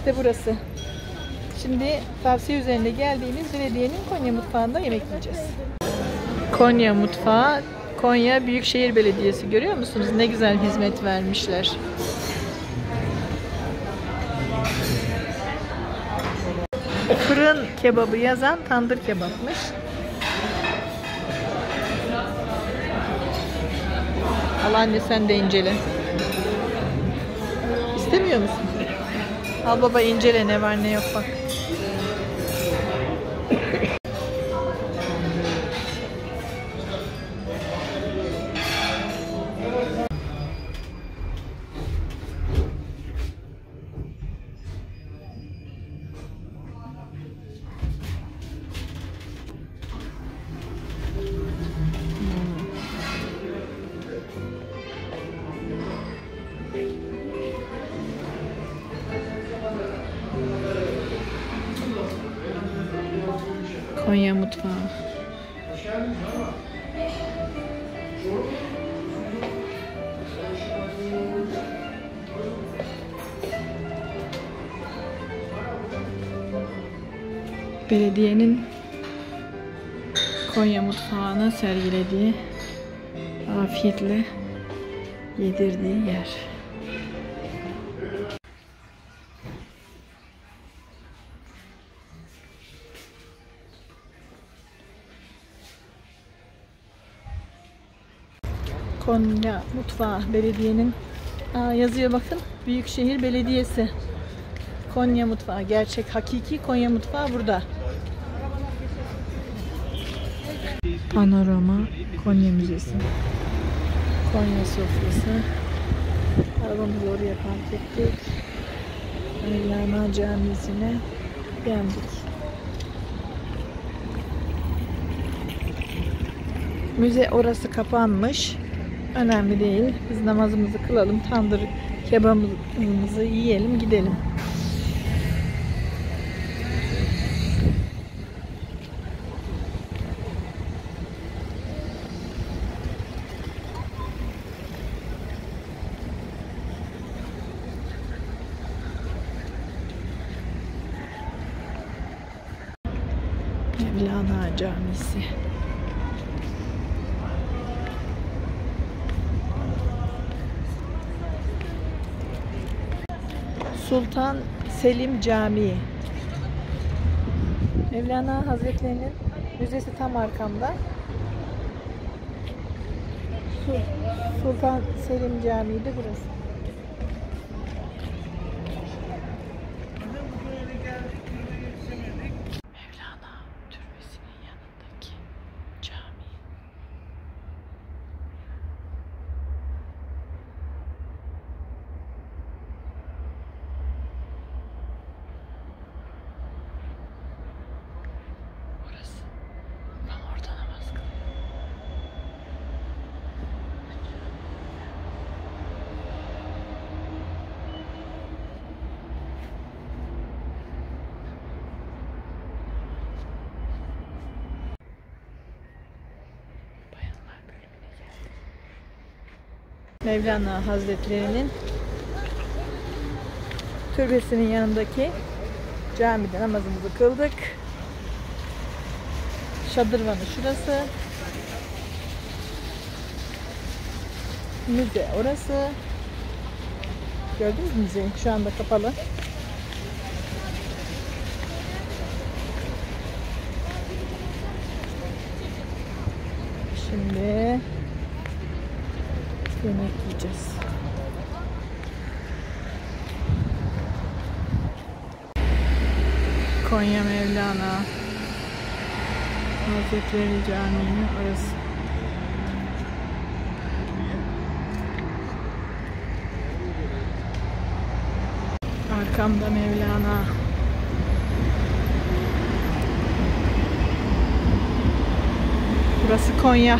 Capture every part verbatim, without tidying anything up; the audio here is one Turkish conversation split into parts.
İşte burası. Şimdi tavsiye üzerinde geldiğimiz belediyenin Konya mutfağında yemek yiyeceğiz. Konya mutfağı, Konya Büyükşehir Belediyesi, görüyor musunuz? Ne güzel hizmet vermişler. Fırın kebabı yazan tandır kebapmış. Al anne, sen de incele. İstemiyor musun? Al baba, incele ne var ne yok bak. Konya mutfağı. Belediyenin Konya mutfağına sergilediği, afiyetle yedirdiği yer. Konya mutfağı, belediyenin, aa, yazıyor bakın, Büyükşehir Belediyesi. Konya mutfağı, gerçek hakiki Konya mutfağı burada. Panorama Konya Müzesi. Konya sofrası. Arabamızı oraya park ettik. Mevlana Camisi'ne geldik. Müze orası kapanmış. Önemli değil. Biz namazımızı kılalım. Tandır kebabımızı yiyelim, gidelim. Mevlana Camisi. Sultan Selim Camii. Mevlana Hazretleri'nin müzesi tam arkamda. Sultan Selim Camii de burası. Mevlana türbesinin yanındaki cami. Burası. Ben orada namaz kılıyorum. Mevlana Hazretleri'nin türbesinin yanındaki camide namazımızı kıldık. Şadırvanı şurası. Müze orası. Gördünüz mü müzeyi? Şu anda kapalı. Şimdi yemek yiyeceğiz. Konya Mevlana Hazretleri Camii'nin orası. Arkamda Mevlana. Burası Konya.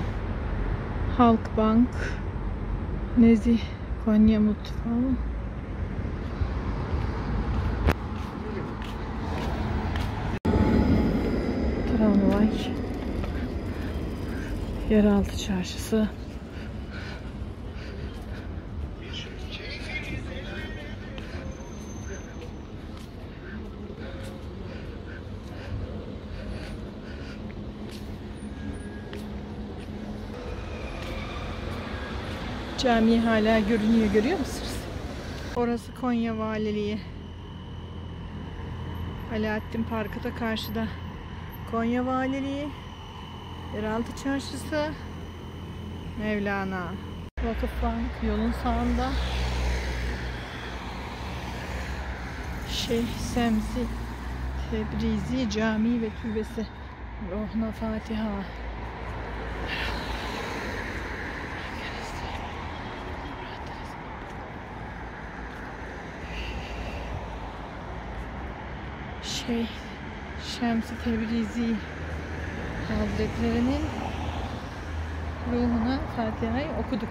Halkbank, Nezih Konya mutfağı. Yeraltı çarşısı. Cami hala görünüyor, görüyor musunuz? Orası Konya Valiliği. Alaaddin Parkı da karşıda. Konya Valiliği, Yeraltı Çarşısı, Mevlana. Vakıfbank yolun sağında. Şeyh Semsi Tebrizi Camii ve Türbesi. Ruhuna Fatiha. Şeyh Şems-i Tebrizi Hazretlerinin ruhuna Fatiha'yı okuduk.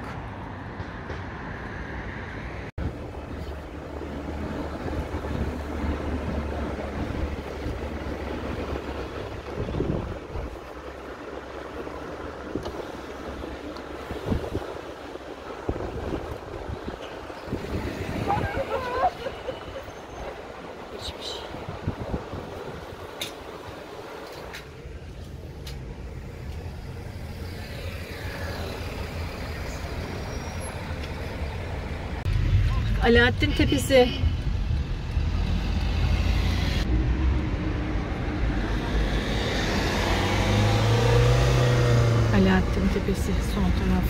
Alaaddin Tepesi. Alaaddin Tepesi son taraf.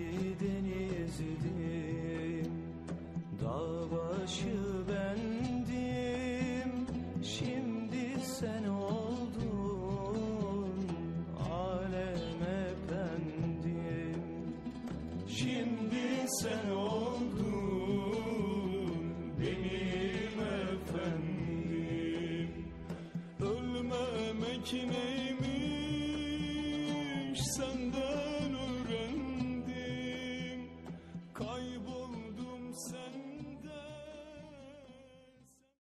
denizdim, dağ başı bendim, şimdi sen oldun alem efendim. Şimdi sen oldun benim efendim. Ölmemek ne